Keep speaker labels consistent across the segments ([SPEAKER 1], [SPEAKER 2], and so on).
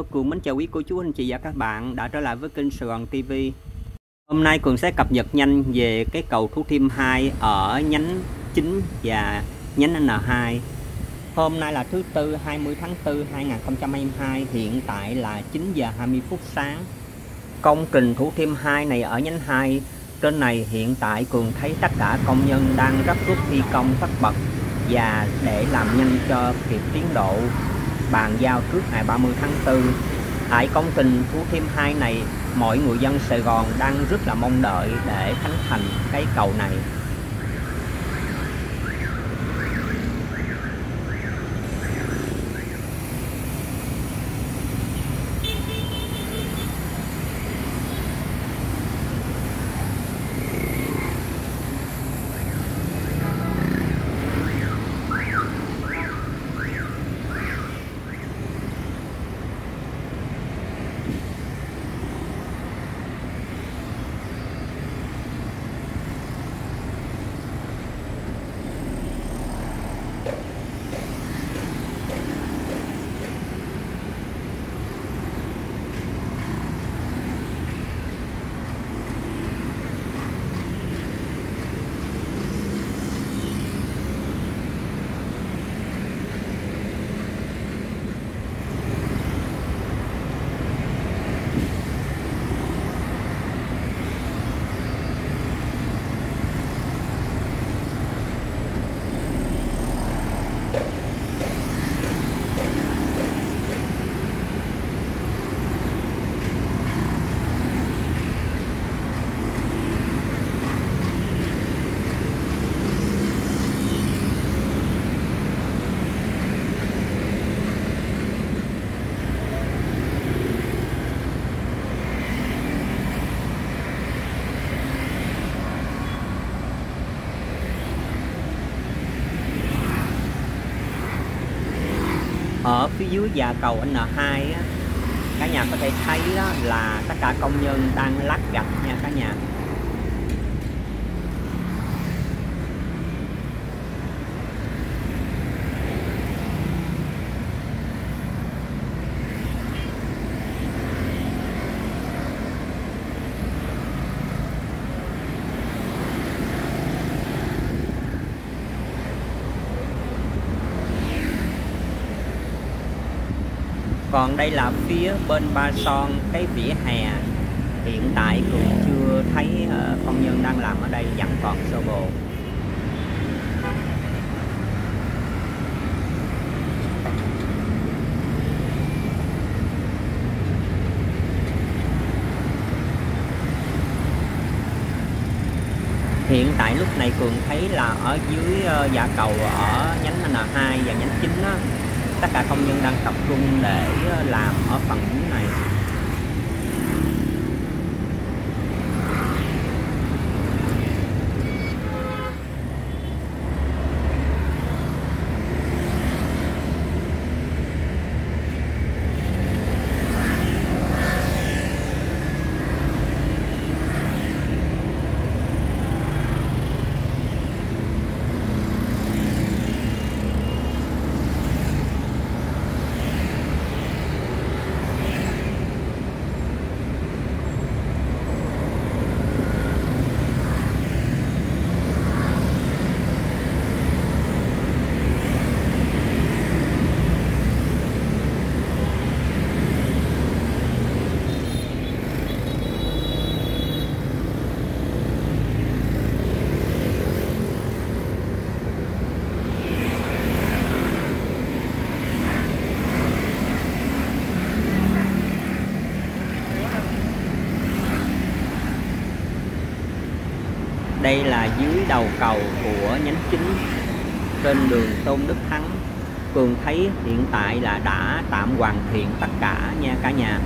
[SPEAKER 1] Cường mến chào quý cô chú anh chị và các bạn đã trở lại với kênh Sài Gòn TV. Hôm nay Cường sẽ cập nhật nhanh về cái cầu Thủ Thiêm 2 ở nhánh 9 và nhánh N2. Hôm nay là thứ Tư 20 tháng 4 2022, hiện tại là 9 giờ 20 phút sáng. Công trình Thủ Thiêm 2 này ở nhánh 2 trên này hiện tại Cường thấy tất cả công nhân đang gấp rút thi công tất bật và để làm nhanh cho kịp tiến độ bàn giao trước ngày 30 tháng 4. Tại công trình Thủ Thiêm 2 này, mọi người dân Sài Gòn đang rất là mong đợi để khánh thành cái cầu này. Ở phía dưới dạ cầu N2 á, cả nhà có thể thấy đó là tất cả công nhân đang lát gạch nha cả nhà. Còn đây là phía bên Ba Son, cái vỉa hè. Hiện tại Cường chưa thấy công nhân đang làm ở đây, vẫn còn sơ bộ. Hiện tại lúc này Cường thấy là ở dưới dạ cầu ở nhánh N2 và nhánh 9 á, tất cả công nhân đang tập trung để làm ở phần dưới này. Đây là dưới đầu cầu của nhánh 9 trên đường Tôn Đức Thắng. Cường thấy hiện tại là đã tạm hoàn thiện tất cả nha cả nhà.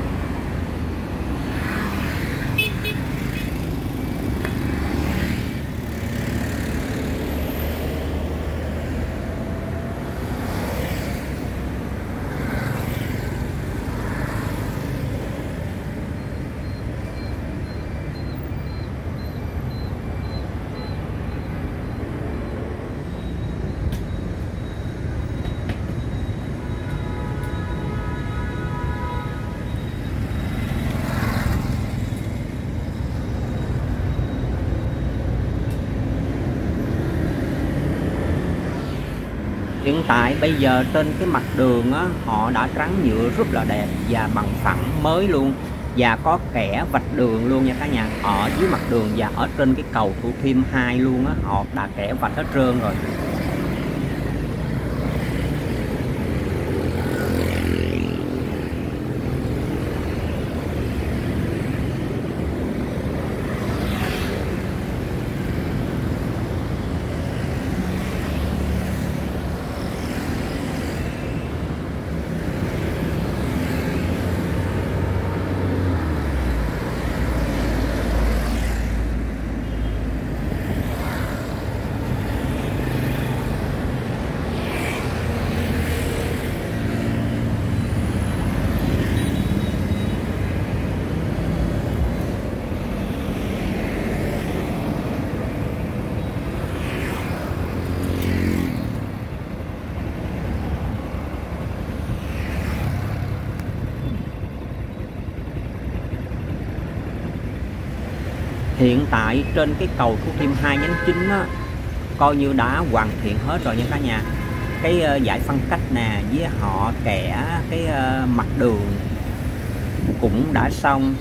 [SPEAKER 1] Hiện tại bây giờ trên cái mặt đường á, họ đã trắng nhựa rất là đẹp và bằng phẳng mới luôn, và có kẻ vạch đường luôn nha cả nhà. Ở dưới mặt đường và ở trên cái cầu Thủ Thiêm 2 luôn á, họ đã kẻ vạch hết trơn rồi. Hiện tại trên cái cầu Thủ Thiêm 2 nhánh chính á, coi như đã hoàn thiện hết rồi nha cả nhà. Cái giải phân cách nè, với họ kẻ cái mặt đường cũng đã xong.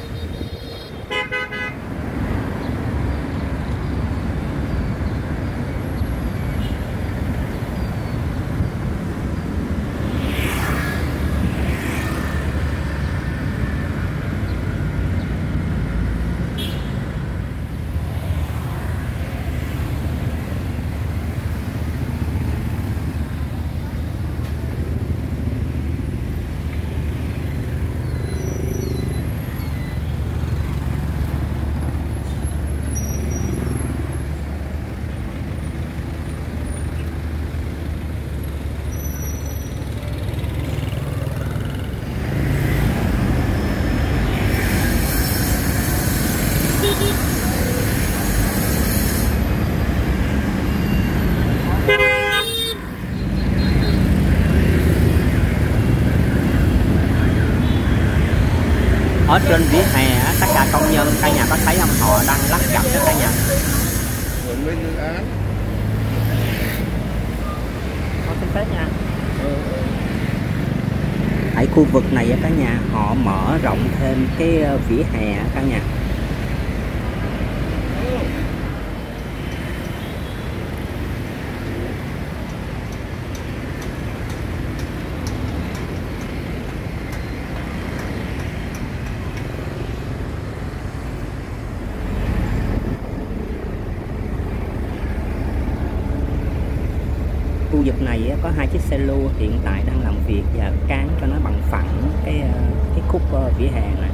[SPEAKER 1] Ở trên vỉa hè tất cả công nhân cả nhà có thấy không, họ đang lắp đặt đó cả nhà.
[SPEAKER 2] Mấy dự án
[SPEAKER 1] Có xin phép nha. Tại khu vực này cả nhà họ mở rộng thêm cái vỉa hè cả nhà. Khu vực này có 2 chiếc xe lua hiện tại đang làm việc và cán cho nó bằng phẳng cái khúc vỉa hè này.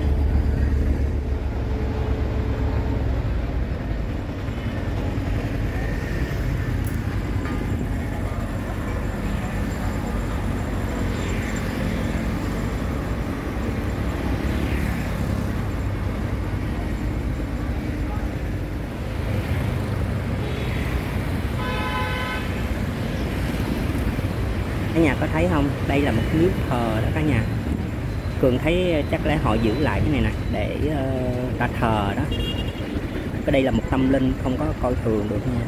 [SPEAKER 1] Cả nhà có thấy không? Đây là một miếu thờ đó cả nhà. Cường thấy chắc lẽ họ giữ lại cái này nè để ta thờ đó. Cái đây là một tâm linh không có coi thường được nha.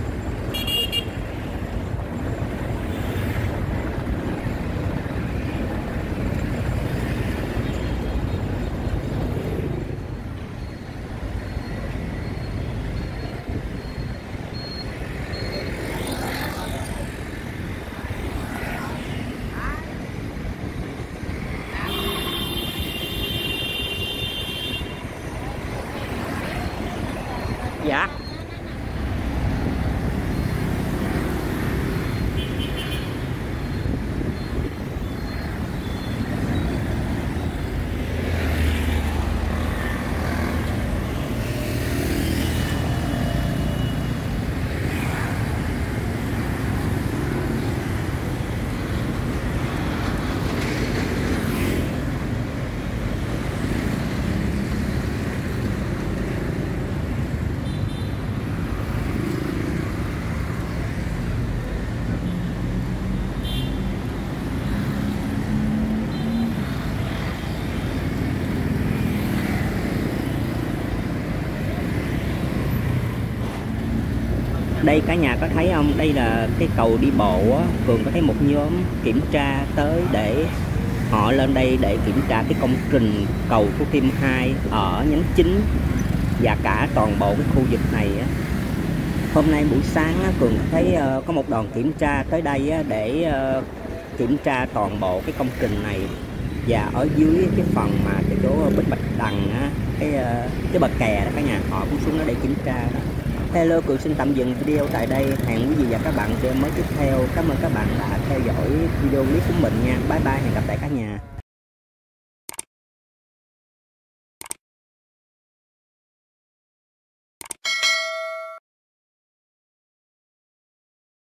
[SPEAKER 1] Dạ. Đây cả nhà có thấy không? Đây là cái cầu đi bộ á. Cường có thấy một nhóm kiểm tra tới để họ lên đây để kiểm tra cái công trình cầu Thủ Thiêm 2 ở nhánh chính và cả toàn bộ cái khu vực này á. Hôm nay buổi sáng á, Cường thấy có một đoàn kiểm tra tới đây á, để kiểm tra toàn bộ cái công trình này, và ở dưới cái phần mà cái chỗ Bích Bạch Đằng á, cái bờ kè đó cả nhà, họ cũng xuống đó để kiểm tra đó. Hello, Cường xin tạm dừng video tại đây. Hẹn quý vị và các bạn video mới tiếp theo. Cảm ơn các bạn đã theo dõi video clip của mình nha. Bye bye, hẹn gặp lại cả nhà.